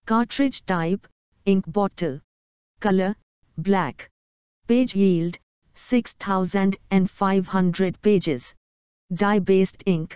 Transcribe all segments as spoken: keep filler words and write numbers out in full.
Cartridge type, ink bottle. Color, black. Page yield, six thousand five hundred pages. Dye-based ink.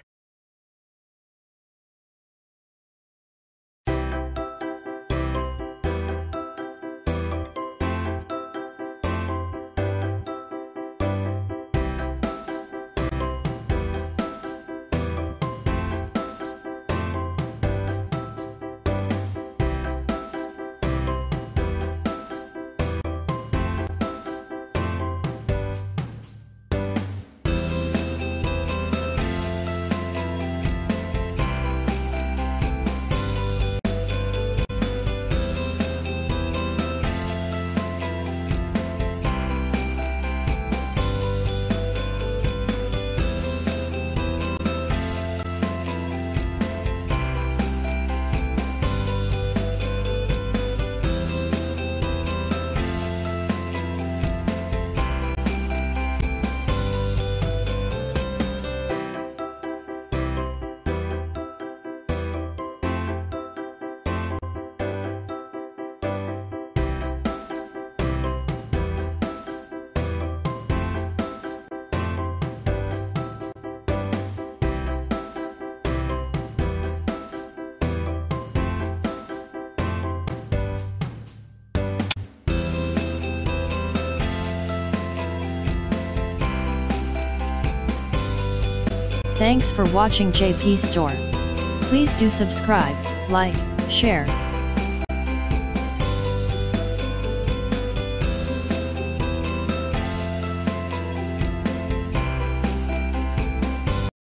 Thanks for watching J P Store. Please do subscribe, like, share,